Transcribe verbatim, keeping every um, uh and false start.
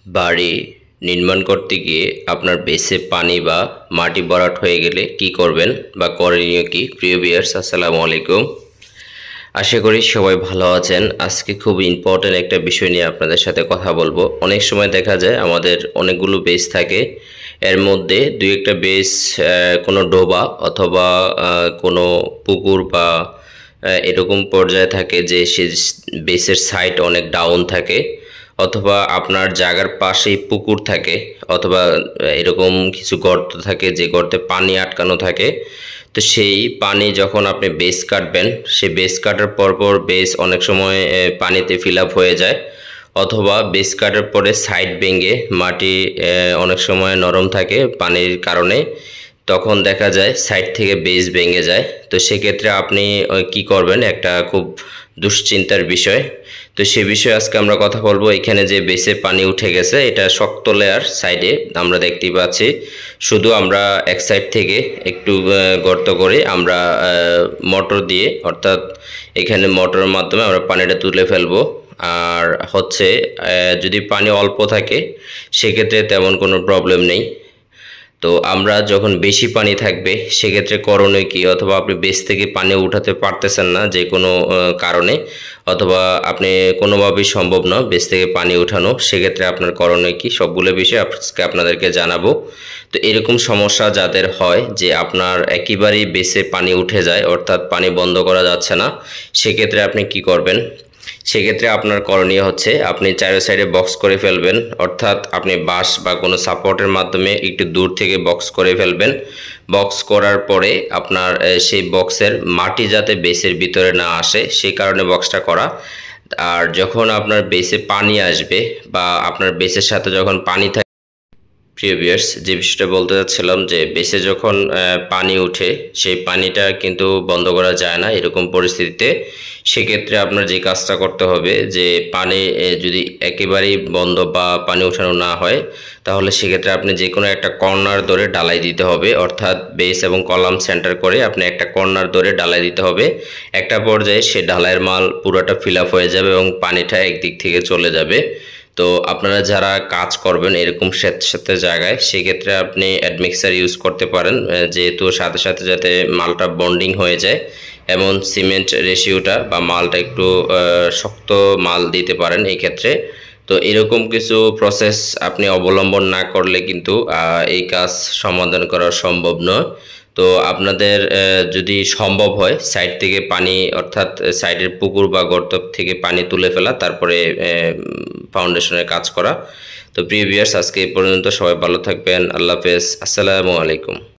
বাড়ি নির্মাণ করতে গিয়ে আপনার বেসে পানি বা মাটি ভরাট হয়ে গেলে কি করবেন বা করণীয় কি? প্রিয় ভিউয়ার্স, আসসালামু আলাইকুম। আশা করি সবাই ভালো আছেন। আজকে খুব ইম্পর্টেন্ট একটা বিষয় নিয়ে আপনাদের সাথে কথা বলবো। অনেক সময় দেখা যায় আমাদের অনেকগুলো বেস থাকে, এর মধ্যে দুই একটা বেস কোনো ডোবা অথবা কোনো পুকুর বা এরকম পর্যায়ে থাকে যে সে বেসের সাইড অনেক ডাউন থাকে, অথবা আপনার জায়গার পাশেই পুকুর থাকে, অথবা এরকম কিছু গর্ত থাকে যে গর্তে পানি আটকানো থাকে। তো সেই পানি যখন আপনি বেস কাটবেন, সেই বেস কাটার পরপর বেস অনেক সময় পানিতে ফিল আপ হয়ে যায়, অথবা বেস কাটার পরে সাইড ভেঙে মাটি অনেক সময় নরম থাকে পানির কারণে, তখন দেখা যায় সাইড থেকে বেস ভেঙে যায়। তো সেক্ষেত্রে আপনি কি করবেন, একটা খুব দুশ্চিন্তার বিষয়। তো সে বিষয়ে আজকে আমরা কথা বলবো। এখানে যে বেসে পানি উঠে গেছে, এটা শক্ত লেয়ার সাইডে আমরা দেখতে পাচ্ছি। শুধু আমরা এক সাইড থেকে একটু গর্ত করে আমরা মোটর দিয়ে, অর্থাৎ এখানে মোটরের মাধ্যমে আমরা পানিটা তুলে ফেলবো। আর হচ্ছে যদি পানি অল্প থাকে সেক্ষেত্রে তেমন কোনো প্রবলেম নেই। তো আমরা যখন বেশি পানি থাকবে সেক্ষেত্রে করণীয় কি, অথবা আপনি বেস থেকে পানি উঠাতে পারতেছেন না যে কোনো কারণে, অথবা আপনি কোনোভাবেই সম্ভব না বেস থেকে পানি উঠানো, সেক্ষেত্রে আপনার করণীয় কি, সবগুলো বিষয় আজকে আপনাদেরকে জানাবো। তো এরকম সমস্যা যাদের হয় যে আপনার একেবারেই বেসে পানি উঠে যায়, অর্থাৎ পানি বন্ধ করা যাচ্ছে না, সেক্ষেত্রে আপনি কি করবেন? সেক্ষেত্রে আপনার করণীয় হচ্ছে আপনি চারো সাইডে বক্স করে ফেলবেন, অর্থাৎ আপনি বাঁশ বা কোনো সাপোর্টের মাধ্যমে একটু দূর থেকে বক্স করে ফেলবেন। বক্স করার পরে আপনার সেই বক্সের মাটি যাতে বেসের ভিতরে না আসে সেই কারণে বক্সটা করা। আর যখন আপনার বেসে পানি আসবে বা আপনার বেসের সাথে যখন পানি থাকে, প্রিয় ভিউয়ার্স, যে বিষয়টা বলতে চাচ্ছিলাম যে বেসে যখন পানি উঠে সেই পানিটা কিন্তু বন্ধ করা যায় না এরকম পরিস্থিতিতে। সেক্ষেত্রে আপনার যে কাজটা করতে হবে, যে পানি যদি একেবারেই বন্ধ বা পানি উঠানো না হয়, তাহলে সেক্ষেত্রে আপনি যে কোনো একটা কর্নার ধরে ঢালাই দিতে হবে, অর্থাৎ বেস এবং কলাম সেন্টার করে আপনি একটা কর্নার ধরে ঢালাই দিতে হবে। একটা পর্যায়ে সে ঢালাইয়ের মাল পুরোটা ফিল আপ হয়ে যাবে এবং পানিটা একদিক থেকে চলে যাবে। তো আপনারা যারা কাজ করবেন এরকম স্যাঁতস্যাঁতে জায়গায়, সেক্ষেত্রে আপনি অ্যাডমিক্সার ইউজ করতে পারেন, যেহেতু সাথে সাথে যাতে মালটা বন্ডিং হয়ে যায়, এমন সিমেন্ট রেশিওটা বা মালটা একটু শক্ত মাল দিতে পারেন এই ক্ষেত্রে। তো এরকম কিছু প্রসেস আপনি অবলম্বন না করলে কিন্তু এই কাজ সমাধান করা সম্ভব নয়। তো আপনাদের যদি সম্ভব হয় সাইড থেকে পানি, অর্থাৎ সাইডের পুকুর বা গর্ত থেকে পানি তুলে ফেলা, তারপরে ফাউন্ডেশনের কাজ করা। তো প্রিয় ভিউয়ার্স, আজকে এই পর্যন্ত। সবাই ভালো থাকবেন। আল্লাহ হাফেজ। আসসালামু আলাইকুম।